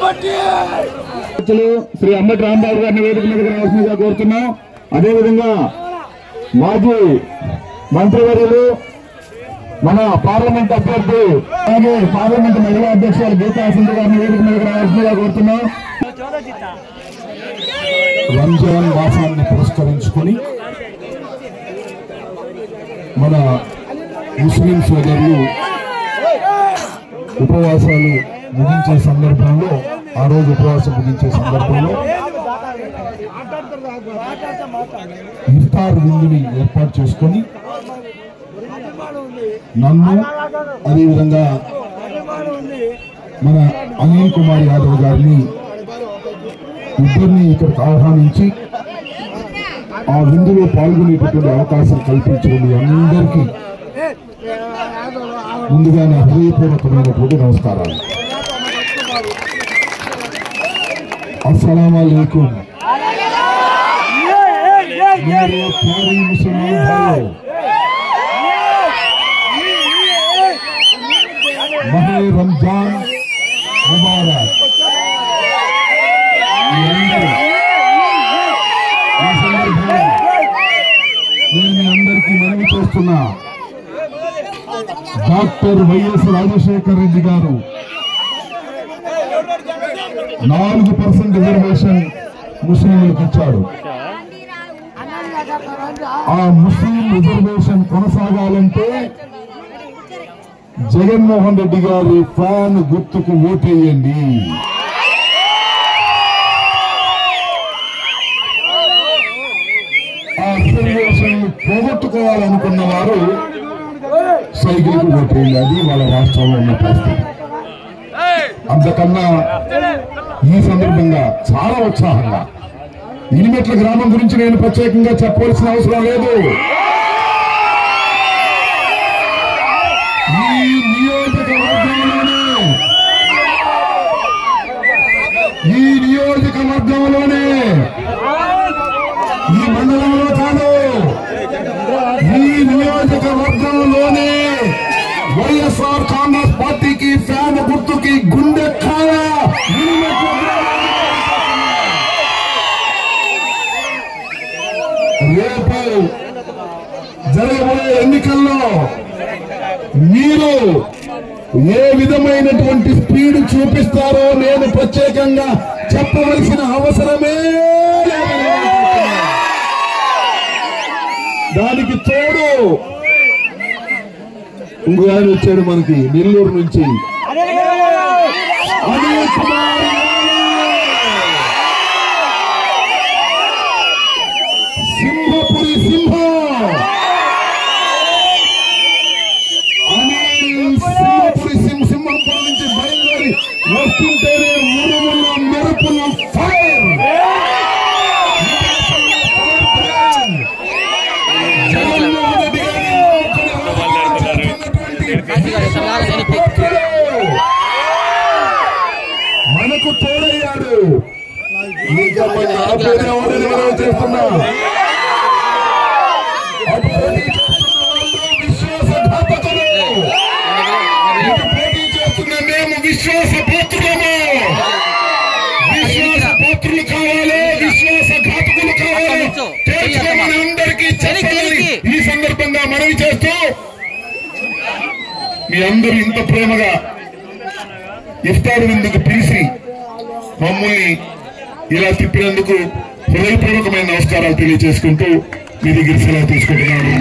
శ్రీ అంబటి రాంబాబు గారిని వేదిక మీదకి రావాల్సిందిగా కోరుతున్నాం. అదేవిధంగా మాజీ మంత్రివర్యులు మన పార్లమెంట్ అభ్యర్థి అలాగే పార్లమెంట్ మహిళా అధ్యక్షులు గీతా సింధు గారిని వేదిక మీదకి రావాల్సిందిగా కోరుతున్నాం. రంజాన్ మాసాన్ని పురస్కరించుకొని మన ముస్లిం సోదరులు ఉపవాసాలు ముగించే సందర్భంలో ఆ రోజు ఉపవాసం ముగించే సందర్భంలో ఇఫ్తార్ విందుని ఏర్పాటు చేసుకొని నన్ను అదేవిధంగా మన అనిల్ కుమార్ యాదవ్ గారిని ఇద్దరిని ఇక్కడికి ఆహ్వానించి ఆ విందులో పాల్గొనేటటువంటి అవకాశం కల్పించుకుని అందరికీ ముందుగా నా హృదయపూర్వకమైనటువంటి నమస్కారాలు. अस्सलाम वालेकुम मेरे प्यारे मुसलमान भाइयों, माह रमजान मुबारक. నేను మీ అందరికీ మనవి చేస్తున్నా, డాక్టర్ వైఎస్ రాజశేఖర్ రెడ్డి గారు 4% రిజర్వేషన్ ముస్లింలకు ఇచ్చాడు. ఆ ముస్లిం రిజర్వేషన్ కొనసాగాలంటే జగన్మోహన్ రెడ్డి గారి ఫ్యాన్ గుర్తుకు ఓటేయండి. ఆ రిజర్వేషన్ పోగొట్టుకోవాలనుకున్న వారు సైకిల్కు ఓటేయండి. అది వాళ్ళ రాష్ట్రంలో ఉన్న పరిస్థితి. అంతకన్నా ఈ సందర్భంగా చాలా ఉత్సాహంగా ఇనిమెట్ల గ్రామం గురించి నేను ప్రత్యేకంగా చెప్పవలసిన అవసరం లేదు. ఈ నియోజకవర్గంలోనే ఈ మండలంలో కాదు, ఈ నియోజకవర్గంలోనే వైఎస్ఆర్ కాంగ్రెస్ పార్టీకి ఫ్యాన్ గుర్తుకి గుండె కాయ రేపు జరగబోయే ఎన్నికల్లో మీరు ఏ విధమైనటువంటి స్పీడ్ చూపిస్తారో నేను ప్రత్యేకంగా చెప్పవలసిన అవసరమే దానికి తోడు ఇంకో ఆయన వచ్చాడు మనకి నెల్లూరు నుంచి, అనిల్ కుమార్ సింహపురి సింహం. అనిల్ సింహపురి నుంచి బయలుదేరి వస్తుంటేనే మురుముల మెరుపుల ఫైర్. జగన్మోహన్ రెడ్డి మనకు తోడయ్యాడు. ఇంకా మన ఆపేదేవాడని మనం చేస్తున్నా విశ్వాసఘాతకులు. పోటీ చేస్తున్న మేము విశ్వాసపాత్రులము. విశ్వాసపాత్రులు కావాలి, విశ్వాసఘాతకులు కావాలి. తెలుసుకోమని అందరికీ చెప్పాలి. ఈ సందర్భంగా మనవి చేస్తూ మీ అందరూ ఇంత ప్రేమగా ఇఫ్తార్ విందుకు పిలిచి మమ్మల్ని ఇలా తిప్పినందుకు హృదయపూర్వకమైన నమస్కారాలు తెలియజేసుకుంటూ మీ దగ్గర సెలవు తీసుకుంటున్నాను.